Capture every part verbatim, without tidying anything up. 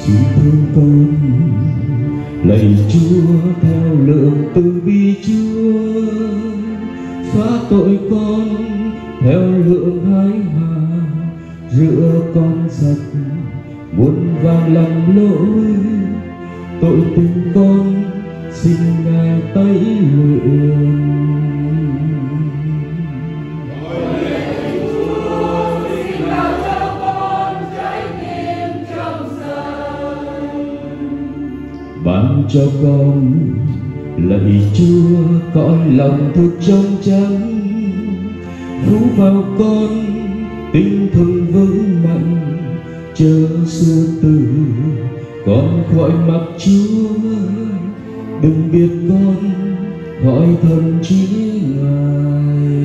Xin thương con lạy Chúa theo lượng từ bi Chúa, xóa tội con theo lượng hái hà, rửa con sạch muôn vàn lầm lỗi. Tội tình con xin Ngài tẩy luyện. Ban cho con lạy Chúa cõi lòng thực trong chánh, phú vào con tinh thần vững mạnh, chớ xưa từ con khỏi mặt Chúa, đừng biết con khỏi thần trí Ngài.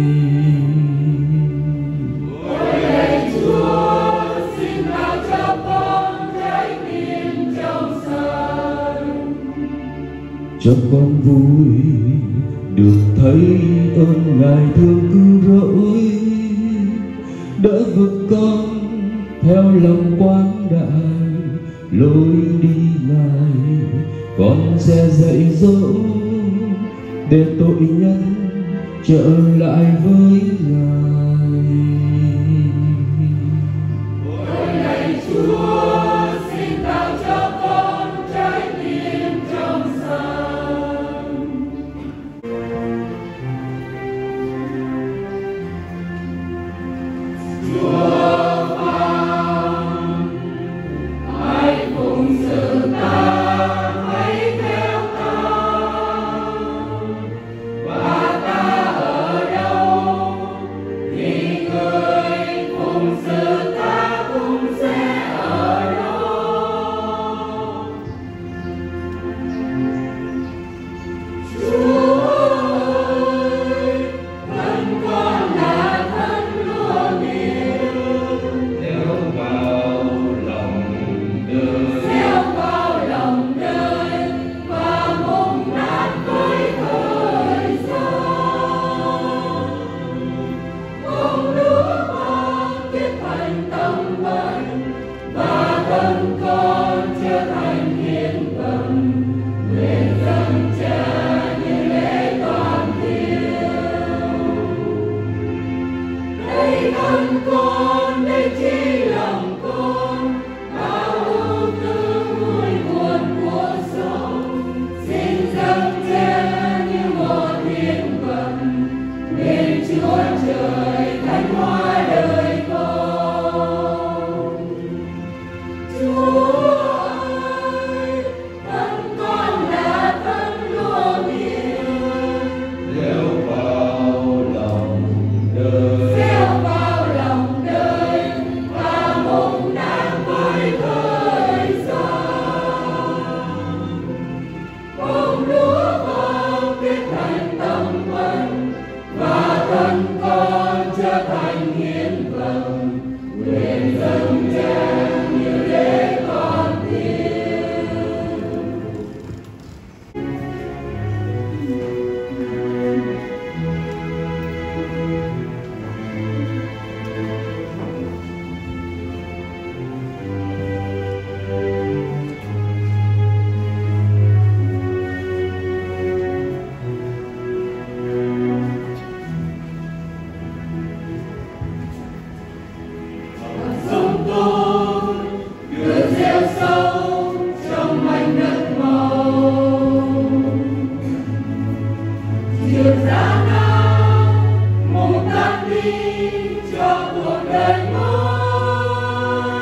Ôi lạy Chúa, xin ban cho con trái tim trong sân, cho con vui được thấy ơn Ngài thương cứu rỗi, đỡ vực con theo lòng quang đại, lối đi Ngài con sẽ dạy dỗ, để tội nhân trở lại với Ngài. ôi lạy Chúa, xin ban cho con trái tim trong sân. Chúa ban hãy cùng sự ta, hãy theo ta, và ta ở đâu thì người cùng sự ta cũng sẽ ở đó. Chúa ơi, thân con là thân lúa miền, Gieo vào lòng đời, gieo vào lòng đời và mục nát với thời gian. Bông lúa con kết thành tâm bệnh, và thân con trở thành hiến phẩm, nguyện dâng Cha như lễ toàn thiêu. Đây thân con, đây chỉ lòng con, bao ưu tư vui buồn của sống, xin dâng Cha như một hiến phẩm, nguyện Chúa Trời thánh hóa đời con. Chúa ơi, thân con là thân lúa miền, gieo vào lòng đời, gieo vào lòng đời và mục nát với thời gian. Bông lúa con kết thành tâm bệnh, và thân con trở thành hiến phẩm, nguyện dâng Cha như lễ con thiêu. Sống tôi được gieo sâu trong mảnh đất màu, diệt giá nào mù tắt đi cho cuộc đời mới.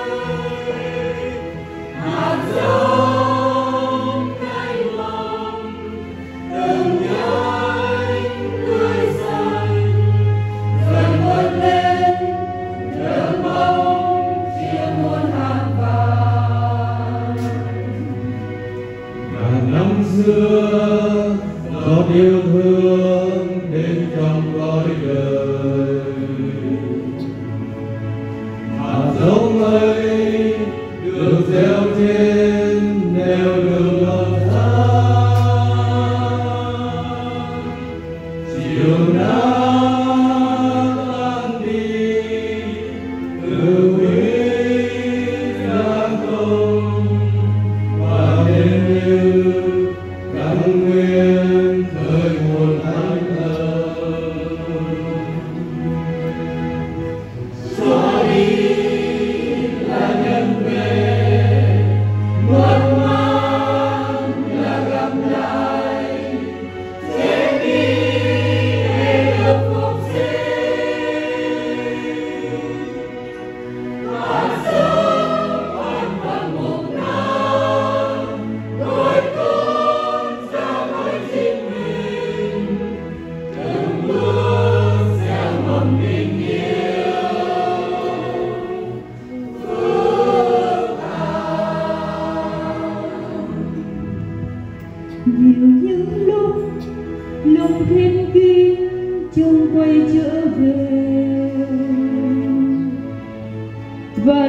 Hạt giống cay mầm từng nhánh tươi xanh, dần vươn lên đỡ mong chia muôn hạt vàng. ngàn năm xưa giọt yêu thương đến trong cõi đời, hạt giống ấy được gieo trên nẻo đường non sáng. Chiều nắng tan đi, từ huyết đang không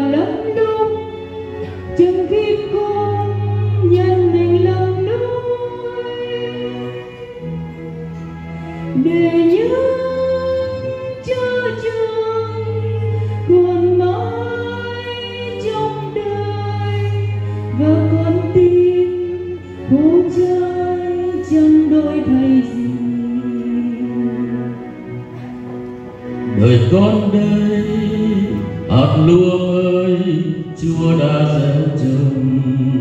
lấp đúc chừng khi con nhận mình làm nuôi để nhớ cho trường còn mãi trong đời và con tin khổ trai chẳng đổi thay gì. Đời con đây hạt lúa ơi Chúa đã gieo trồng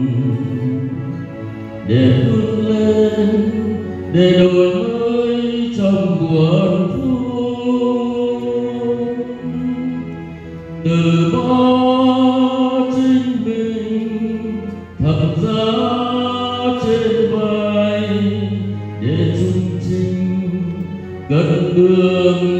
để vươn lên để đổi mới trong buồn thu từ bỏ chính mình thập giá trên vai để chung chinh cất bước